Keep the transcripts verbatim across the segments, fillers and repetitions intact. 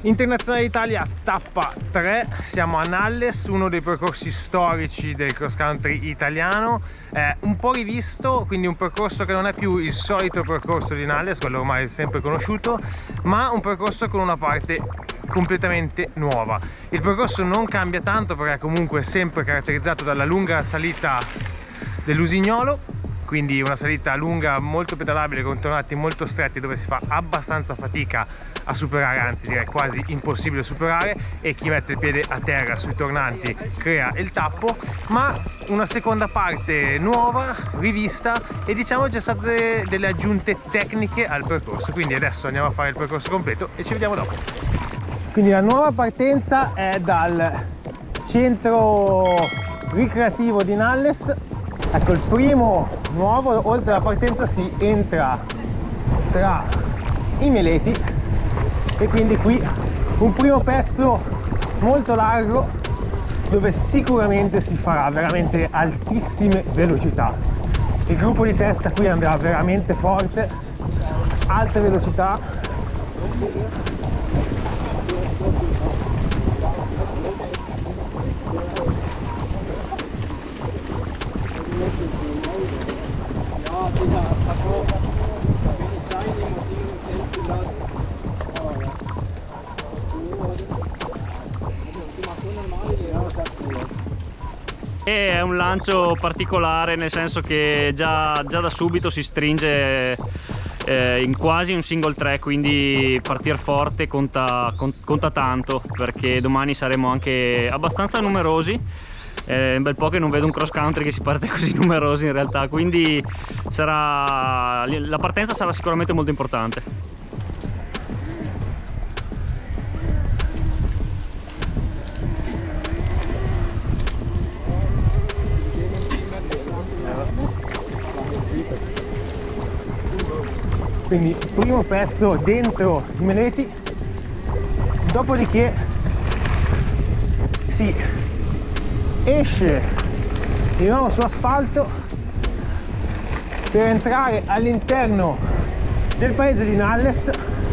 Internazionale Italia tappa tre, siamo a Nalles, uno dei percorsi storici del cross country italiano, eh, un po' rivisto, quindi un percorso che non è più il solito percorso di Nalles, quello ormai sempre conosciuto, ma un percorso con una parte completamente nuova. Il percorso non cambia tanto perché è comunque sempre caratterizzato dalla lunga salita dell'Usignolo, quindi una salita lunga, molto pedalabile, con tornati molto stretti dove si fa abbastanza fatica a superare, anzi direi quasi impossibile superare, e chi mette il piede a terra sui tornanti crea il tappo, ma una seconda parte nuova, rivista, e diciamo c'è state delle aggiunte tecniche al percorso, quindi adesso andiamo a fare il percorso completo e ci vediamo dopo. Quindi la nuova partenza è dal centro ricreativo di Nalles. Ecco, il primo nuovo, oltre alla partenza si entra tra i meleti, e quindi qui un primo pezzo molto largo dove sicuramente si farà veramente altissime velocità. Il gruppo di testa qui andrà veramente forte, alte velocità. È un lancio particolare, nel senso che già, già da subito si stringe eh, in quasi un single track, quindi partire forte conta, conta tanto, perché domani saremo anche abbastanza numerosi. È un bel po' che non vedo un cross country che si parte così numerosi in realtà, quindi sarà, la partenza sarà sicuramente molto importante. Quindi primo pezzo dentro i meleti, dopodiché si esce di nuovo su asfalto per entrare all'interno del paese di Nalles,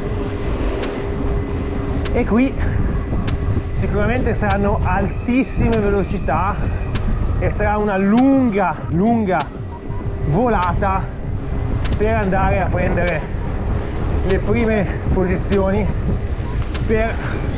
e qui sicuramente saranno altissime velocità e sarà una lunga lunga volata per andare a prendere le prime posizioni per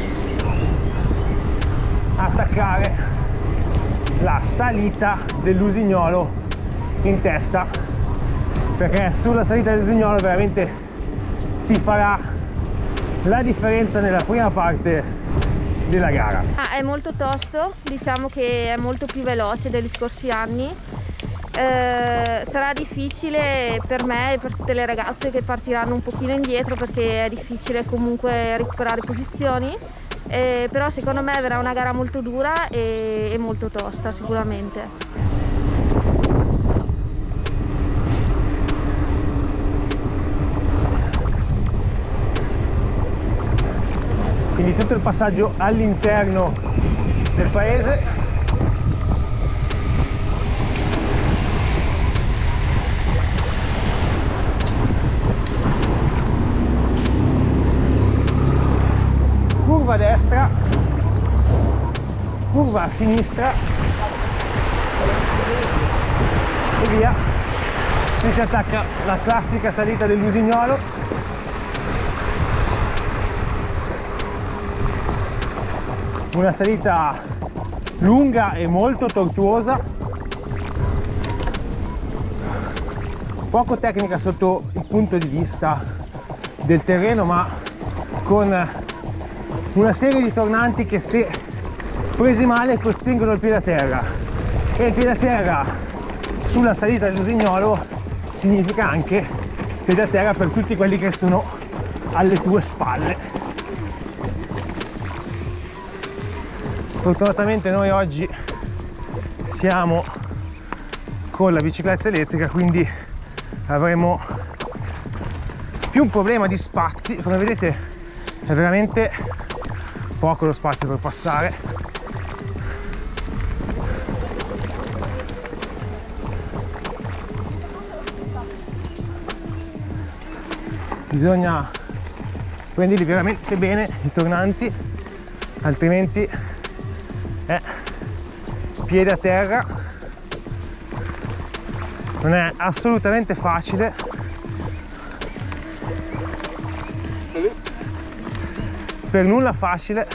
attaccare la salita dell'Usignolo in testa, perché sulla salita dell'Usignolo veramente si farà la differenza nella prima parte della gara. Ah, è molto tosto, diciamo che è molto più veloce degli scorsi anni. Eh, sarà difficile per me e per tutte le ragazze che partiranno un pochino indietro, perché è difficile comunque recuperare posizioni, eh, però secondo me verrà una gara molto dura e, e molto tosta sicuramente. Quindi tutto il passaggio all'interno del paese. Curva a destra, curva a sinistra e via. Qui si attacca la classica salita dell'Usignolo. Una salita lunga e molto tortuosa, poco tecnica sotto il punto di vista del terreno, ma con una serie di tornanti che, se presi male, costringono il piede a terra, e il piede a terra sulla salita dell'Usignolo significa anche piede a terra per tutti quelli che sono alle tue spalle. Fortunatamente noi oggi siamo con la bicicletta elettrica, quindi avremo più un problema di spazi. Come vedete è veramente poco lo spazio per passare. Bisogna prendili veramente bene i tornanti, altrimenti è piede a terra. Non è assolutamente facile, per nulla facile.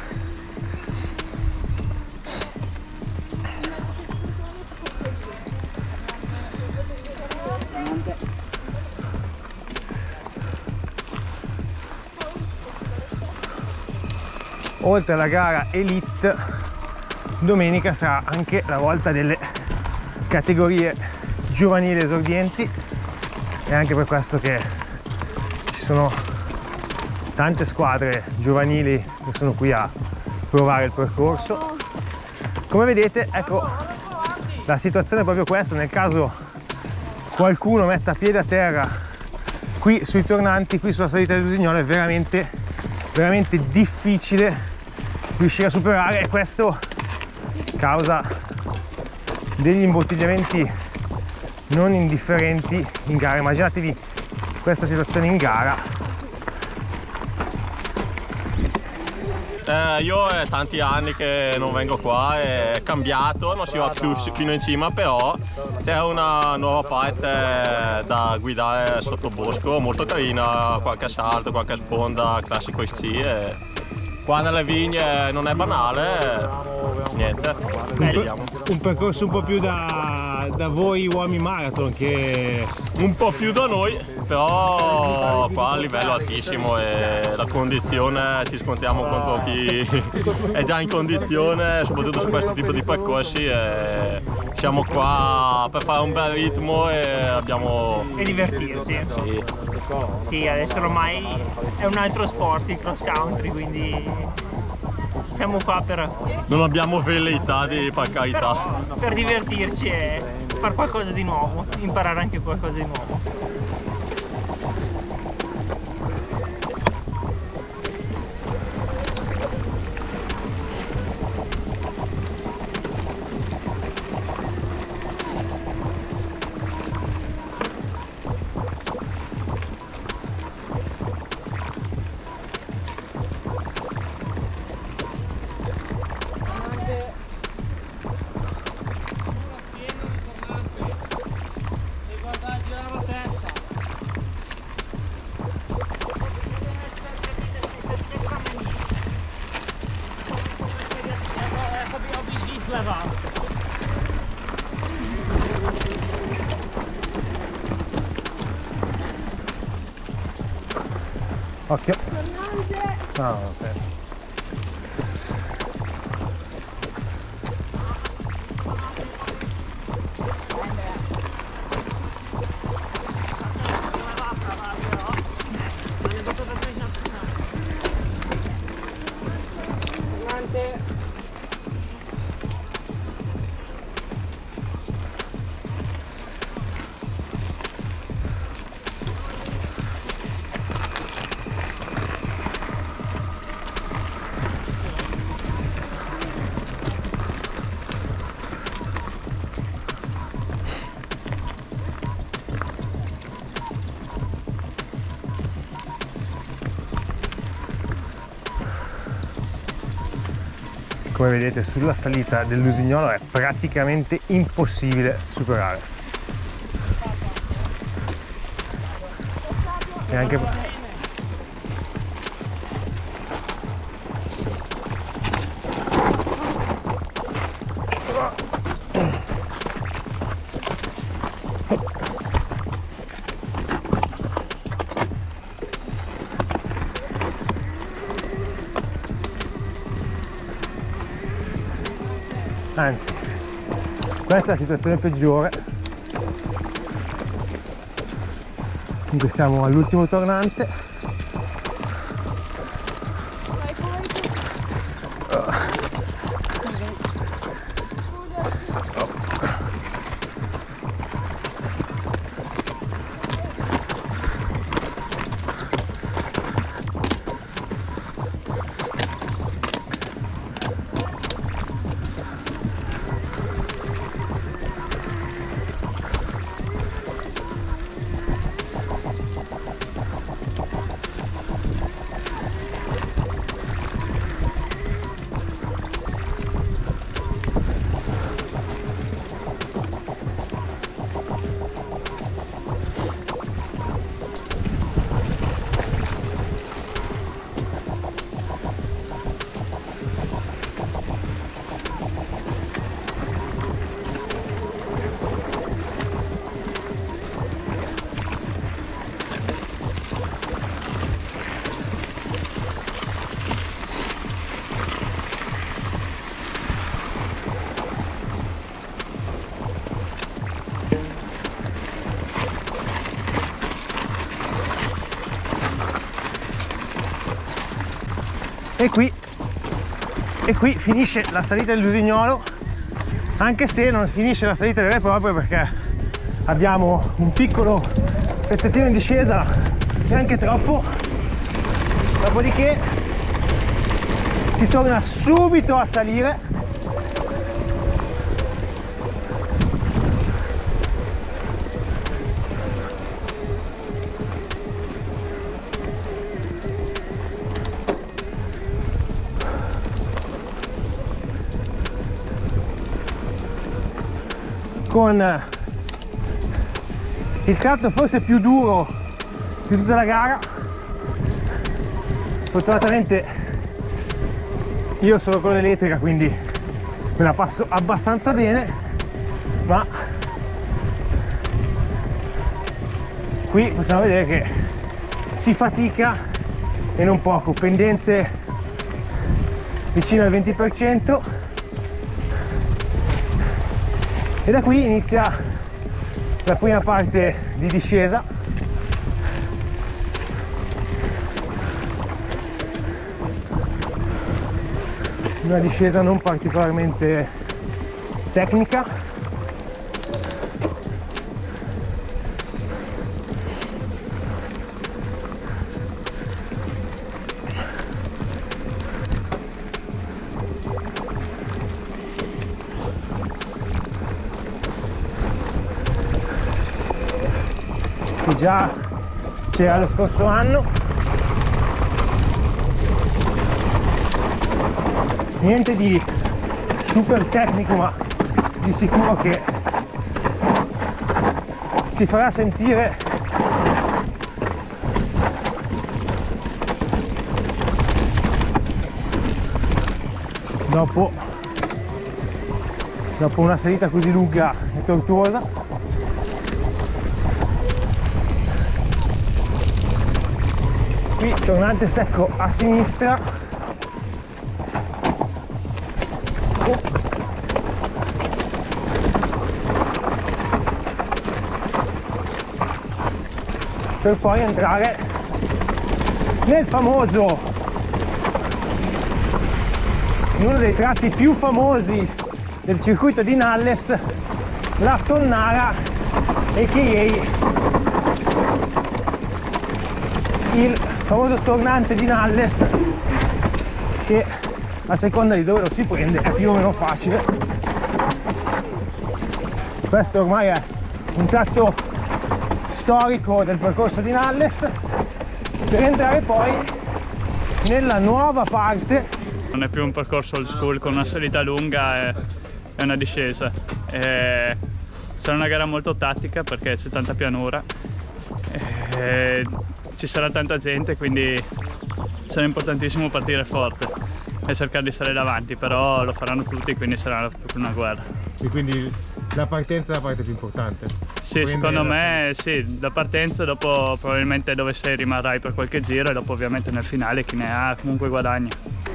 Oltre alla gara Elite, domenica sarà anche la volta delle categorie giovanili esordienti, e anche per questo che ci sono tante squadre giovanili che sono qui a provare il percorso. Come vedete, ecco, la situazione è proprio questa: nel caso qualcuno metta piede a terra qui sui tornanti, qui sulla salita del Lusignolo, è veramente veramente difficile riuscire a superare, e questo causa degli imbottigliamenti non indifferenti in gara. Immaginatevi questa situazione in gara. Eh, io è tanti anni che non vengo qua, è cambiato, non si va più fino in cima, però c'è una nuova parte da guidare sotto bosco, molto carina, qualche salto, qualche sponda, classico sci. E qua nelle vigne non è banale, niente, vediamo. Un percorso un po' più da, da voi uomini marathon, che un po' più da noi, però qua a livello altissimo, e la condizione, ci scontiamo contro chi è già in condizione, soprattutto su questo tipo di percorsi, e siamo qua per fare un bel ritmo e abbiamo... e divertirsi. Sì. Sì, adesso ormai è un altro sport il cross country, quindi siamo qua per... non abbiamo velleità di, per carità, per, per divertirci e fare qualcosa di nuovo, imparare anche qualcosa di nuovo. Occhio. Ah, ok. Come vedete, sulla salita del Lusignolo è praticamente impossibile superare. E anche... Anzi, questa è la situazione peggiore. Comunque siamo all'ultimo tornante. e qui e qui finisce la salita dell'Usignolo, anche se non finisce la salita vera e propria perché abbiamo un piccolo pezzettino in discesa, neanche troppo, dopodiché si torna subito a salire. Con il tratto forse più duro di tutta la gara. Fortunatamente io sono con l'elettrica, quindi me la passo abbastanza bene, ma qui possiamo vedere che si fatica e non poco, pendenze vicino al venti per cento, e da qui inizia la prima parte di discesa. Una discesa non particolarmente tecnica, che già c'era lo scorso anno. Niente di super tecnico, ma di sicuro che si farà sentire dopo, dopo una salita così lunga e tortuosa. Qui tornante secco a sinistra. Per poi entrare nel famoso, in uno dei tratti più famosi del circuito di Nalles, la Tonnara, a k a il famoso tornante di Nalles, che a seconda di dove lo si prende è più o meno facile. Questo ormai è un tratto storico del percorso di Nalles, per entrare poi nella nuova parte. Non è più un percorso old school con una salita lunga e, e una discesa. E sarà una gara molto tattica perché c'è tanta pianura e ci sarà tanta gente, quindi sarà importantissimo partire forte e cercare di stare davanti, però lo faranno tutti, quindi sarà proprio una guerra. E quindi la partenza è la parte più importante? Sì, secondo me sì, la partenza, dopo probabilmente dove sei rimarrai per qualche giro e dopo ovviamente nel finale chi ne ha comunque guadagna.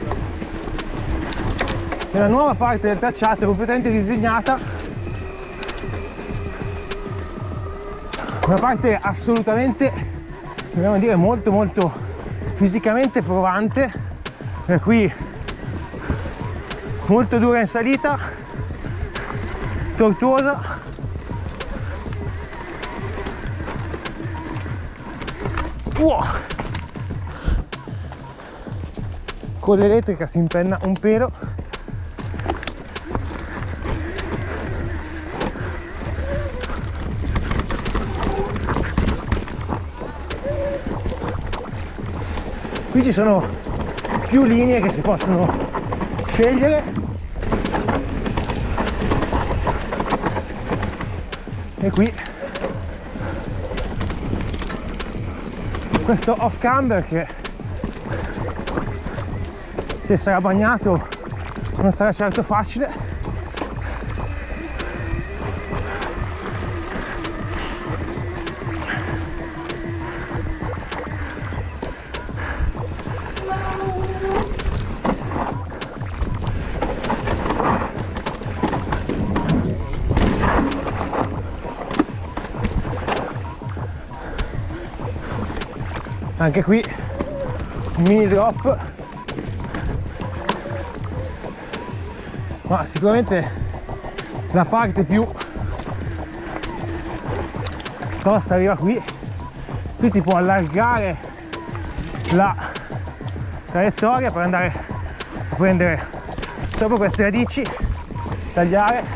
Nella nuova parte del tracciato è completamente disegnata, una parte assolutamente, dobbiamo dire, molto molto fisicamente provante, per cui molto dura in salita, tortuosa, wow. Con l'elettrica si impenna un pelo. Qui ci sono più linee che si possono scegliere e qui questo off camber che, se sarà bagnato, non sarà certo facile. Anche qui un mini drop ma sicuramente la parte più tosta arriva qui. Qui si può allargare la traiettoria per andare a prendere sopra queste radici, tagliare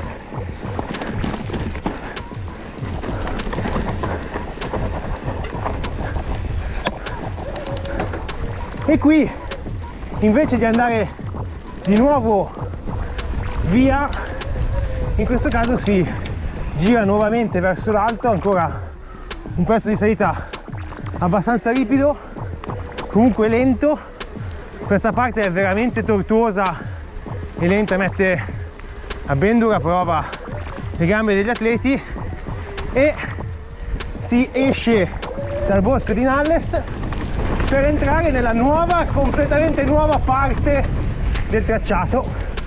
e qui invece di andare di nuovo via, in questo caso si gira nuovamente verso l'alto, ancora un pezzo di salita abbastanza ripido, comunque lento. Questa parte è veramente tortuosa e lenta, mette a ben dura prova le gambe degli atleti, e si esce dal bosco di Nalles per entrare nella nuova, completamente nuova parte del tracciato.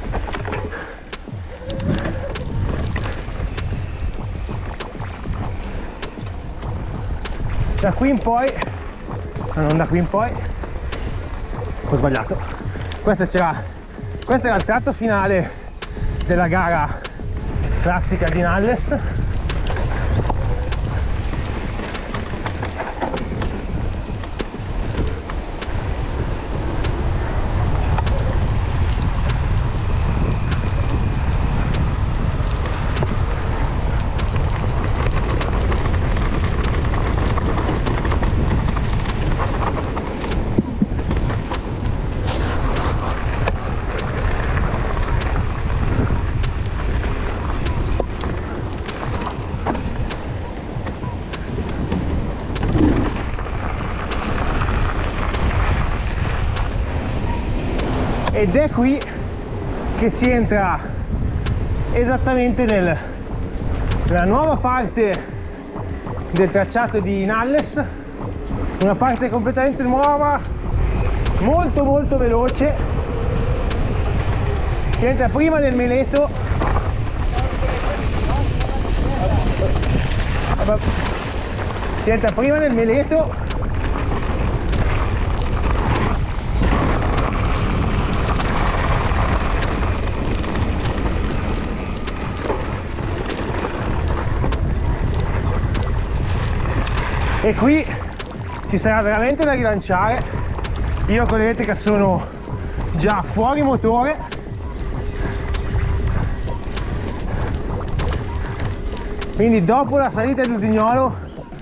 Da qui in poi, no, non da qui in poi, ho sbagliato, questo c'era, questo era il tratto finale della gara classica di Nalles. Ed è qui che si entra esattamente nel, nella nuova parte del tracciato di Nalles, una parte completamente nuova, molto molto veloce. Si entra prima nel Meleto, si entra prima nel Meleto e qui ci sarà veramente da rilanciare. Io con l'elettrica sono già fuori motore, quindi dopo la salita di Usignolo,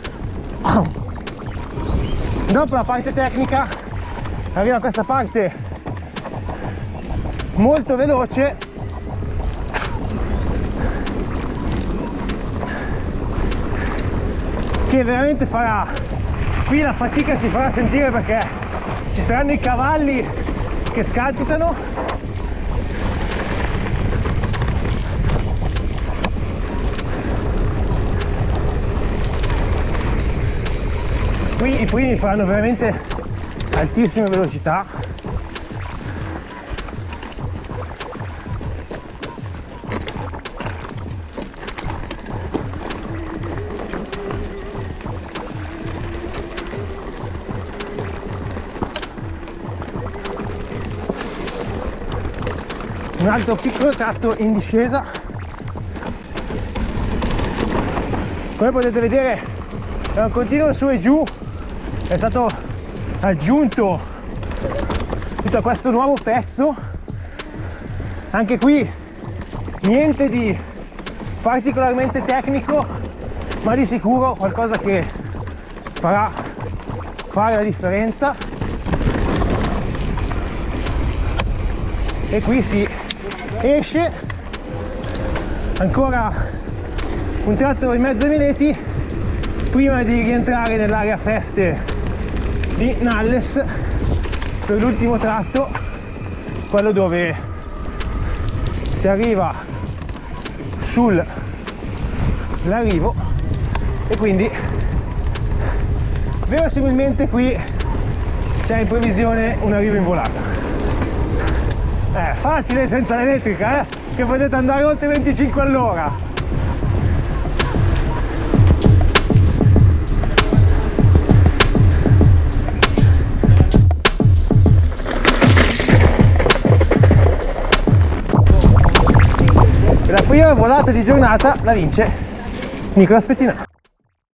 dopo la parte tecnica, arriva questa parte molto veloce che veramente farà, qui la fatica si farà sentire perché ci saranno i cavalli che scalpitano. Qui i primi faranno veramente altissime velocità. Un altro piccolo tratto in discesa. Come potete vedere è un continuo su e giù, è stato aggiunto tutto questo nuovo pezzo. Anche qui niente di particolarmente tecnico, ma di sicuro qualcosa che farà fare la differenza. E qui si esce ancora un tratto in mezzo ai Meleti prima di rientrare nell'area feste di Nalles per l'ultimo tratto, quello dove si arriva sull'arrivo, e quindi verosimilmente qui c'è in previsione un arrivo in volata. Eh, facile senza l'elettrica, eh? Che potete andare oltre venticinque all'ora. di giornata la vince Nicola Spettina.